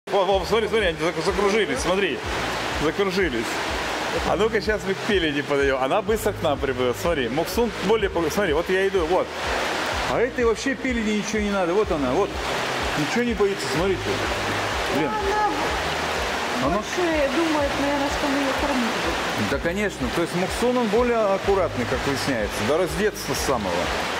Смотри, смотри, они закружились, смотри. Закружились. А ну-ка сейчас мы к Пелени подойдем. Она быстро к нам прибыла. Смотри, Муксун более... Смотри, вот я иду, вот. А этой вообще Пелени ничего не надо. Вот она, вот. Ничего не боится, смотрите. Блин. Она больше думает, наверное, что мы ее кормить будем. Да, конечно. То есть Муксун, он более аккуратный, как выясняется. Да, раздеться с самого.